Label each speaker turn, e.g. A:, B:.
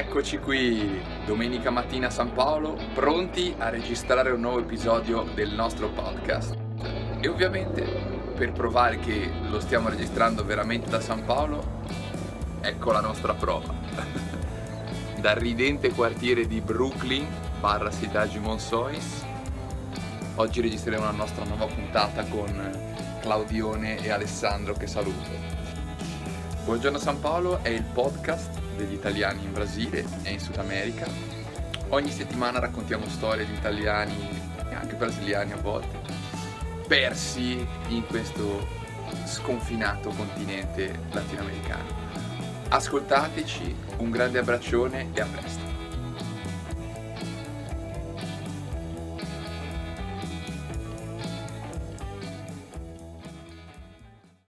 A: Eccoci qui, domenica mattina a San Paolo, pronti a registrare un nuovo episodio del nostro podcast. E ovviamente, per provare che lo stiamo registrando veramente da San Paolo, ecco la nostra prova. Dal ridente quartiere di Brooklyn, barra Sildaggio Monsois, oggi registreremo la nostra nuova puntata con Claudione e Alessandro, che saluto. Buongiorno San Paolo è il podcast degli italiani in Brasile e in Sud America. Ogni settimana raccontiamo storie di italiani e anche brasiliani a volte persi in questo sconfinato continente latinoamericano. Ascoltateci, un grande abbraccione e a presto.